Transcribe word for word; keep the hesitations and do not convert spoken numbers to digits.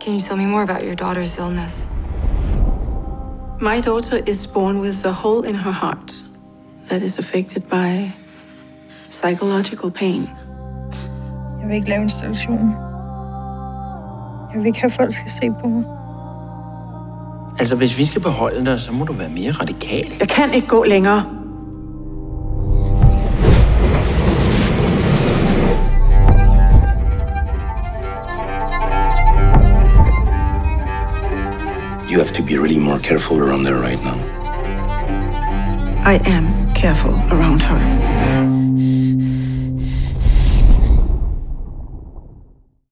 Can you tell me more about your daughter's illness? My daughter is born with a hole in her heart that is affected by psychological pain. Jeg vil ikke lave installation. Jeg vil ikke have, folk skal se på mig. Altså, hvis vi skal beholde dig, så må du være mere radikal. Jeg kan ikke gå længere. You have to be really more careful around there right now. I am careful around her.